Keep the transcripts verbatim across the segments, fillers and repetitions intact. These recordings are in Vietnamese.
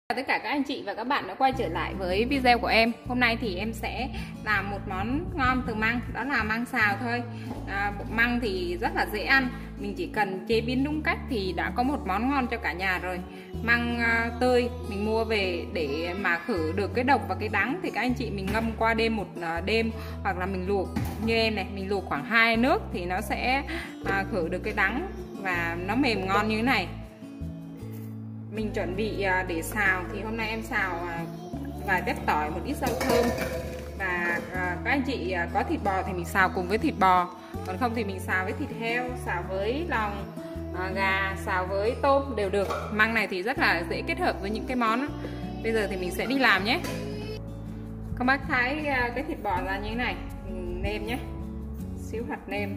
Chào tất cả các anh chị và các bạn đã quay trở lại với video của em. Hôm nay thì em sẽ làm một món ngon từ măng, đó là măng xào thôi. à, Măng thì rất là dễ ăn, mình chỉ cần chế biến đúng cách thì đã có một món ngon cho cả nhà rồi. Măng uh, tươi mình mua về để mà khử được cái độc và cái đắng thì các anh chị mình ngâm qua đêm một uh, đêm, hoặc là mình luộc như em này, mình luộc khoảng hai nước thì nó sẽ uh, khử được cái đắng và nó mềm ngon như thế này. Mình chuẩn bị để xào thì hôm nay em xào vài tép tỏi, một ít rau thơm, và các anh chị có thịt bò thì mình xào cùng với thịt bò, còn không thì mình xào với thịt heo, xào với lòng gà, xào với tôm đều được. Măng này thì rất là dễ kết hợp với những cái món đó. Bây giờ thì mình sẽ đi làm nhé. Các bác thái cái thịt bò ra như thế này, mình nêm nhé, xíu hạt nêm,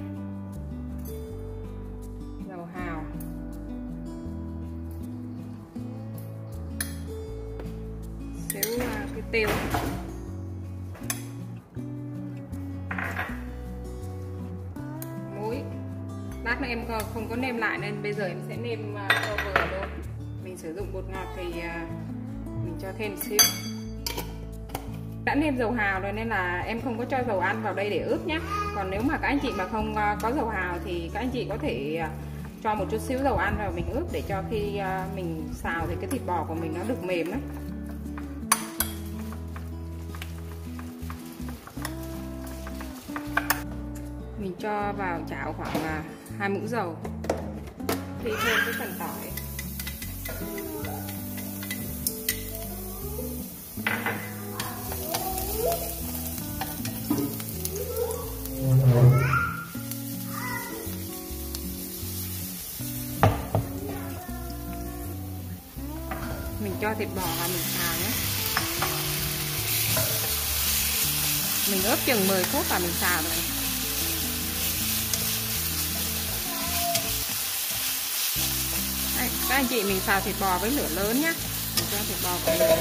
dầu hào, xíu cái tiêu, muối. Lát nữa em không có nêm lại nên bây giờ em sẽ nêm cho vừa luôn. Mình sử dụng bột ngọt thì mình cho thêm xíu. Đã nêm dầu hào rồi nên là em không có cho dầu ăn vào đây để ướp nhé. Còn nếu mà các anh chị mà không có dầu hào thì các anh chị có thể cho một chút xíu dầu ăn vào mình ướp, để cho khi mình xào thì cái thịt bò của mình nó được mềm đấy. Mình cho vào chảo khoảng hai muỗng dầu, phi thêm cái phần tỏi, mình cho thịt bò vào mình xào nhé. Mình ướp chừng mười phút và mình xào rồi. Đây, các anh chị mình xào thịt bò với lửa lớn nhé. Mình cho thịt bò vào mình.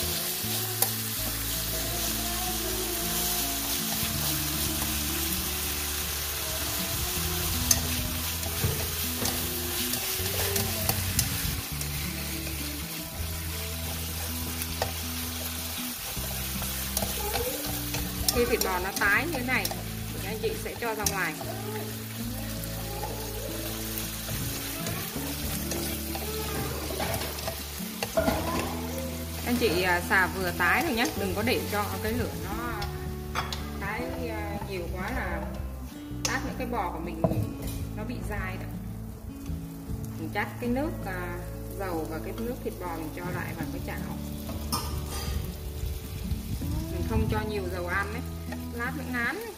Khi thịt bò nó tái như thế này thì các anh chị sẽ cho ra ngoài. Anh chị xào vừa tái thôi nhé, đừng có để cho cái lửa nó tái nhiều quá là lát những cái bò của mình nó bị dai đó. Mình chắc cái nước dầu và cái nước thịt bò mình cho lại vào cái chảo. Mình không cho nhiều dầu ăn đấy, lát nó ngán đấy.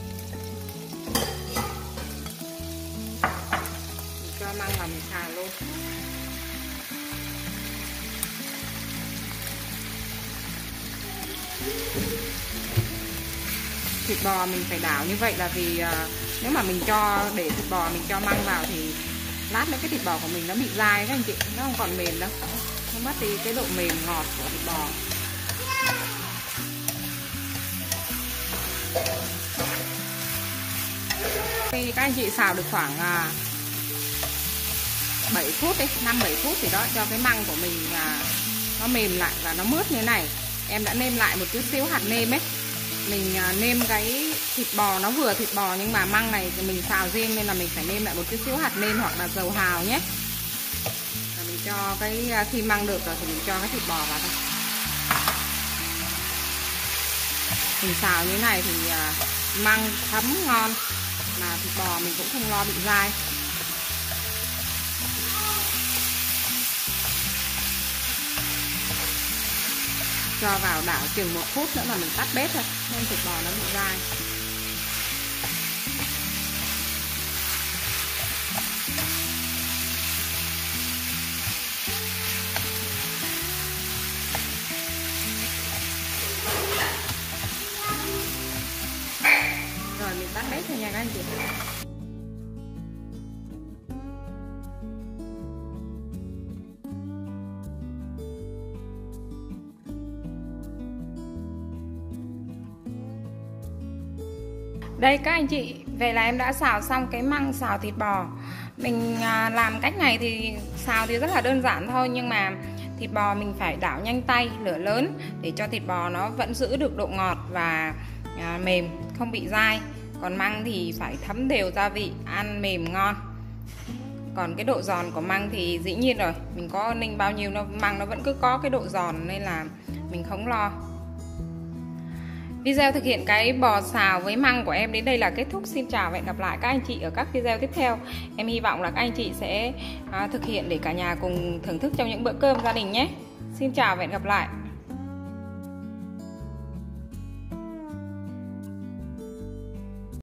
Mình cho măng vào mình xào luôn. Thịt bò mình phải đảo như vậy là vì uh, nếu mà mình cho để thịt bò mình cho măng vào thì lát nữa cái thịt bò của mình nó bị dai các anh chị, nó không còn mềm đâu, nó mất đi cái độ mềm ngọt của thịt bò. Khi các anh chị xào được khoảng uh, bảy phút đấy, năm bảy phút thì đó, cho cái măng của mình uh, nó mềm lại và nó mướt như thế này. Em đã nêm lại một chút xíu hạt nêm ấy. Mình nêm cái thịt bò nó vừa thịt bò nhưng mà măng này thì mình xào riêng nên là mình phải nêm lại một chút xíu hạt nêm hoặc là dầu hào nhé. Và mình cho cái khi măng được rồi thì mình cho cái thịt bò vào thôi. Mình xào như thế này thì măng thấm ngon mà thịt bò mình cũng không lo bị dai. Cho vào đảo chừng một phút nữa là mình tắt bếp thôi, nên thịt bò nó bị dai. Rồi mình tắt bếp thôi nha các anh chị. Đây các anh chị, vậy là em đã xào xong cái măng xào thịt bò. Mình làm cách này thì xào thì rất là đơn giản thôi, nhưng mà thịt bò mình phải đảo nhanh tay, lửa lớn để cho thịt bò nó vẫn giữ được độ ngọt và à, mềm, không bị dai. Còn măng thì phải thấm đều gia vị, ăn mềm ngon. Còn cái độ giòn của măng thì dĩ nhiên rồi, mình có ninh bao nhiêu nó măng nó vẫn cứ có cái độ giòn nên là mình không lo. Video thực hiện cái bò xào với măng của em đến đây là kết thúc. Xin chào và hẹn gặp lại các anh chị ở các video tiếp theo. Em hy vọng là các anh chị sẽ à, thực hiện để cả nhà cùng thưởng thức trong những bữa cơm gia đình nhé. Xin chào và hẹn gặp lại.